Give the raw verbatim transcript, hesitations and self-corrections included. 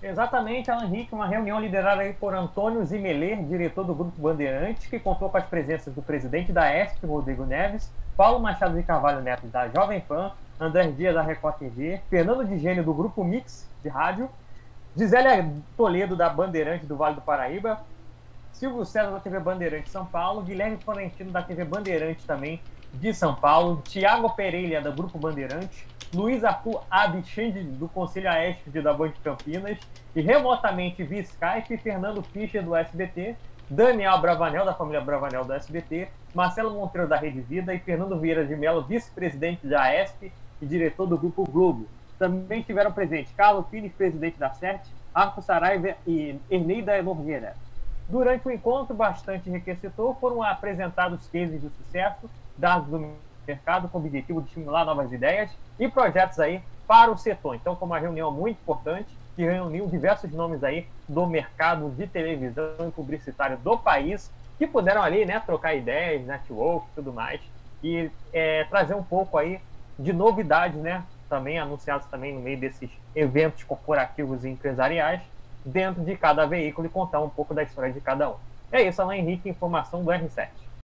Exatamente, Alan Henrique, uma reunião liderada aí por Antônio Zimeler, diretor do Grupo Bandeirantes, que contou com as presenças do presidente da E S P, Rodrigo Neves, Paulo Machado de Carvalho Neto, da Jovem Pan, André Dias, da Record T V, Fernando de Gênio, do Grupo Mix, de rádio, Gisélia Toledo, da Bandeirante do Vale do Paraíba, Silvio César, da T V Bandeirante São Paulo, Guilherme Florentino, da T V Bandeirante também de São Paulo, Tiago Pereira, do Grupo Bandeirante, Luiz Arthur Abchand, do Conselho A E S P da Band Campinas, e remotamente via Skype, Fernando Fischer, do S B T, Daniel Bravanel, da família Bravanel, do S B T, Marcelo Monteiro, da Rede Vida, e Fernando Vieira de Mello, vice-presidente da A E S P e diretor do Grupo Globo. Também estiveram presentes Carlos Pires, presidente da C E R T, Arco Saraiva e Erneida Nogueira. Durante o encontro bastante enriquecedor, foram apresentados cases de sucesso, dados do mercado com o objetivo de estimular novas ideias e projetos aí para o setor. Então, foi uma reunião muito importante que reuniu diversos nomes aí do mercado de televisão e publicitário do país, que puderam ali, né, trocar ideias, network e tudo mais, e é, trazer um pouco aí de novidades, né, também anunciados também no meio desses eventos corporativos e empresariais, dentro de cada veículo e contar um pouco da história de cada um. É isso, Alan Henrique, informação do R sete.